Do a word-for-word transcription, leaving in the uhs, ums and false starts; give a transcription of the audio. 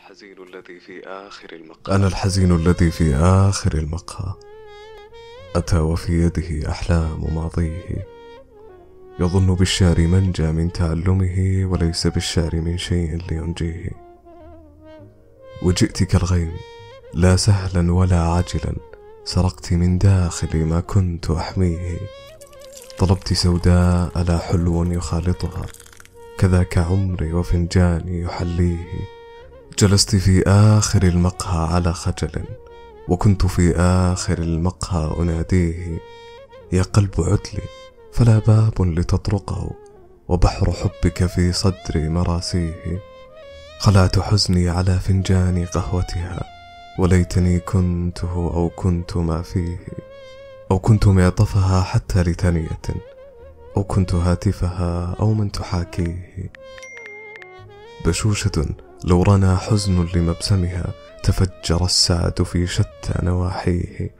الحزين الذي في آخر المقهى أنا الحزين الذي في آخر المقهى، أتى وفي يده أحلام ماضيه، يظن بالشعر منجى من تعلمه، وليس بالشعر من شيء لينجيه. وجئت كالغيم لا سهلا ولا عاجلا، سرقت من داخلي ما كنت أحميه. طلبت سوداء لا حلو يخالطها، كذاك عمري وفنجاني يحليه. جلست في آخر المقهى على خجل، وكنت في آخر المقهى أناديه. يا قلب عتلي فلا باب لتطرقه، وبحر حبك في صدري مراسيه. خلعت حزني على فنجان قهوتها، وليتني كنته أو كنت ما فيه، أو كنت معطفها حتى لثانية، أو كنت هاتفها أو من تحاكيه. بشوشة لو رنا حزن لمبسمها، تفجر السعد في شتى نواحيه.